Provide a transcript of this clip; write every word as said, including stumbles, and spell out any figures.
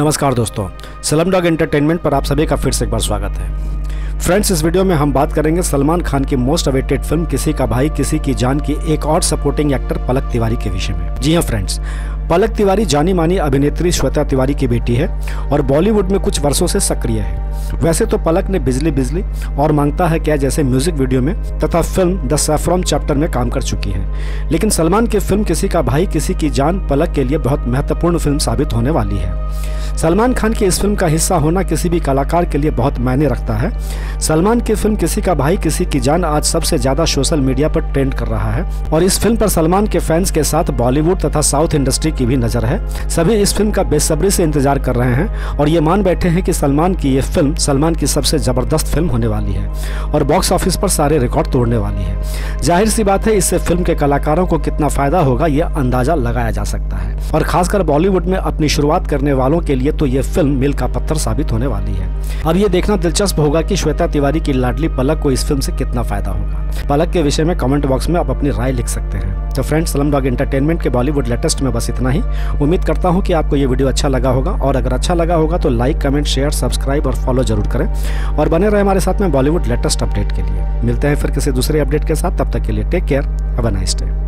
नमस्कार दोस्तों, Slumdog entertainment पर आप सभी का फिर से एक बार स्वागत है। फ्रेंड्स, इस वीडियो में हम बात करेंगे सलमान खान की मोस्ट अवेटेड फिल्म किसी का भाई किसी की जान की एक और सपोर्टिंग एक्टर पलक तिवारी के विषय में। जी हाँ फ्रेंड्स, पलक तिवारी जानी मानी अभिनेत्री श्वेता तिवारी की बेटी है और बॉलीवुड में कुछ वर्षों से सक्रिय है। वैसे तो पलक ने बिजली बिजली और मांगता है क्या जैसे म्यूजिक वीडियो में तथा फिल्म द सैफरॉन चैप्टर में काम कर चुकी है, लेकिन सलमान की फिल्म किसी का भाई किसी की जान पलक के लिए बहुत महत्वपूर्ण फिल्म साबित होने वाली है। सलमान खान की इस फिल्म का हिस्सा होना किसी भी कलाकार के लिए बहुत मायने रखता है। सलमान की फिल्म किसी का भाई किसी की जान आज सबसे ज्यादा सोशल मीडिया पर ट्रेंड कर रहा है और इस फिल्म पर सलमान के फैंस के साथ बॉलीवुड तथा साउथ इंडस्ट्री की भी नजर है। सभी इस फिल्म का बेसब्री से इंतजार कर रहे हैं और ये मान बैठे हैं कि सलमान की ये फिल्म सलमान की सबसे जबरदस्त फिल्म होने वाली है और बॉक्स ऑफिस पर सारे रिकॉर्ड तोड़ने वाली है। जाहिर सी बात है, इससे फिल्म के कलाकारों को कितना फायदा होगा यह अंदाजा लगाया जा सकता है और खासकर बॉलीवुड में अपनी शुरुआत करने वालों के लिए तो ये फिल्म मील का पत्थर साबित होने वाली है। अब ये देखना दिलचस्प होगा कि श्वेता तिवारी की लाडली पलक को इस फिल्म से कितना फायदा होगा। पलक के विषय में कमेंट बॉक्स में आप अपनी राय लिख सकते हैं। तो फ्रेंड्स, स्लमडॉग एंटरटेनमेंट के बॉलीवुड लेटेस्ट में बस इतना ही। उम्मीद करता हूँ कि आपको ये वीडियो अच्छा लगा होगा और अगर अच्छा लगा होगा तो लाइक, कमेंट, शेयर, सब्सक्राइब और फॉलो जरूर करें और बने रहे हमारे साथ में बॉलीवुड लेटेस्ट अपडेट के लिए। मिलते हैं फिर किसी दूसरे अपडेट के साथ, तब तक के लिए take care, have a nice day.